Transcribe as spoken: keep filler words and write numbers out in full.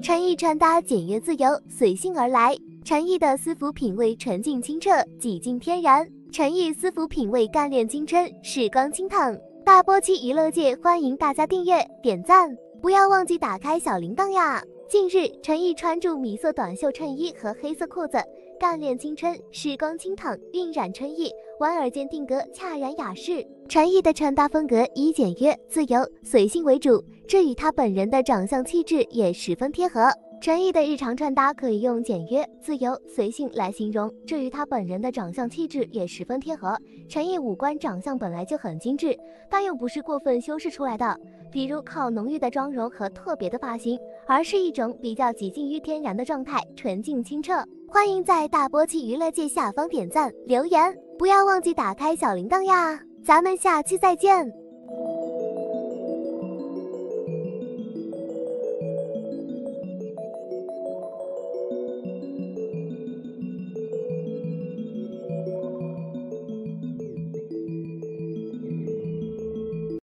陈毅穿搭简约自由，随性而来。陈毅的私服品味纯净清澈，几近天然。陈毅私服品味干练青春，时光清烫。大波期娱乐界欢迎大家订阅点赞，不要忘记打开小铃铛呀！近日，陈毅穿着米色短袖衬衣和黑色裤子，干练青春，时光清烫，晕染春意，莞尔间定格恰然雅士。陈毅的穿搭风格以简约、自由、随性为主，这与他本人的长相气质也十分贴合。陈毅的日常穿搭可以用简约、自由、随性来形容，这与他本人的长相气质也十分贴合。陈毅五官长相本来就很精致，但又不是过分修饰出来的，比如靠浓郁的妆容和特别的发型，而是一种比较极近于天然的状态，纯净清澈。欢迎在大波期娱乐界下方点赞留言，不要忘记打开小铃铛呀！咱们下期再见。